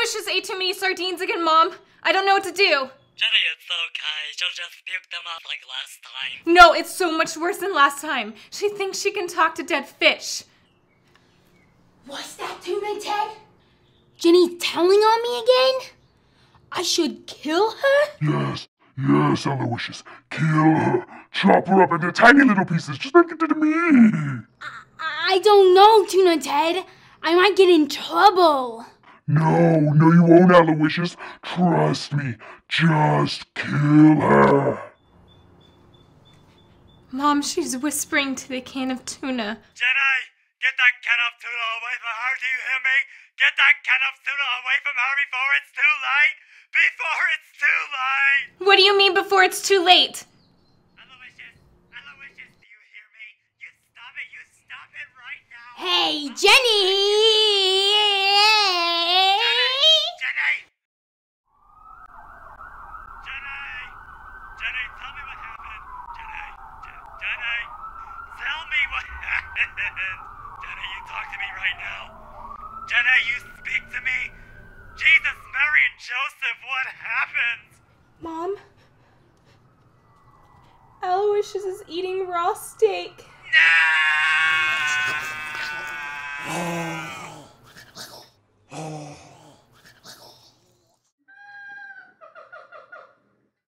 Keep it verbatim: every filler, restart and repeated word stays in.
Aluicious ate too many sardines again, Mom. I don't know what to do. Jenny, it's okay. She'll just puke them up like last time. No, it's so much worse than last time. She thinks she can talk to dead fish. What's that, Tuna Ted? Jenny's telling on me again? I should kill her? Yes, yes, Aluicious. Kill her. Chop her up into tiny little pieces, just like you did to me. I, I don't know, Tuna Ted. I might get in trouble. No, no you won't, Aluicious. Trust me. Just kill her. Mom, she's whispering to the can of tuna. Jenny, get that can of tuna away from her, do you hear me? Get that can of tuna away from her before it's too late! Before it's too late! What do you mean before it's too late? Aluicious, Aluicious, do you hear me? You stop it, you stop it right now! Hey, Jenny! Jenny! Jenny! Jenny, tell me what happened. Jenny, Je- Jenny, tell me what happened. Jenny, you talk to me right now. Jenny, you speak to me. Jesus, Mary, and Joseph, what happened? Mom? Aluicious is eating raw steak. No!